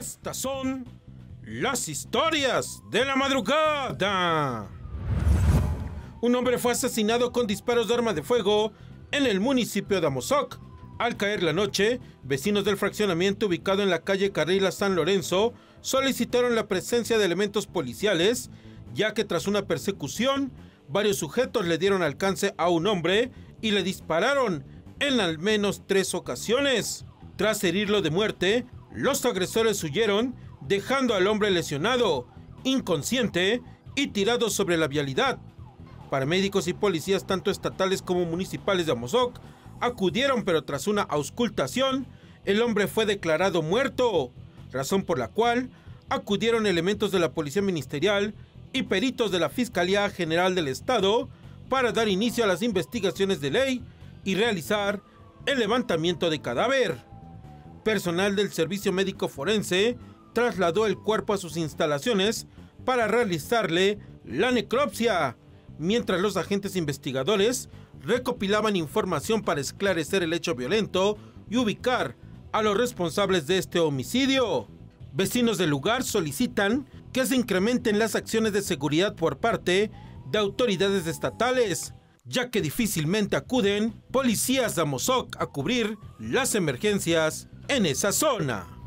Estas son las historias de la madrugada. Un hombre fue asesinado con disparos de arma de fuego en el municipio de Amozoc. Al caer la noche, vecinos del fraccionamiento ubicado en la calle Carrila San Lorenzo solicitaron la presencia de elementos policiales, ya que tras una persecución, varios sujetos le dieron alcance a un hombre y le dispararon en al menos 3 ocasiones. Tras herirlo de muerte, los agresores huyeron, dejando al hombre lesionado, inconsciente y tirado sobre la vialidad. Paramédicos y policías, tanto estatales como municipales de Amozoc, acudieron, pero tras una auscultación, el hombre fue declarado muerto, razón por la cual acudieron elementos de la Policía Ministerial y peritos de la Fiscalía General del Estado para dar inicio a las investigaciones de ley y realizar el levantamiento de cadáver. Personal del Servicio Médico Forense trasladó el cuerpo a sus instalaciones para realizarle la necropsia, mientras los agentes investigadores recopilaban información para esclarecer el hecho violento y ubicar a los responsables de este homicidio. Vecinos del lugar solicitan que se incrementen las acciones de seguridad por parte de autoridades estatales, ya que difícilmente acuden policías de Amozoc a cubrir las emergencias en esa zona.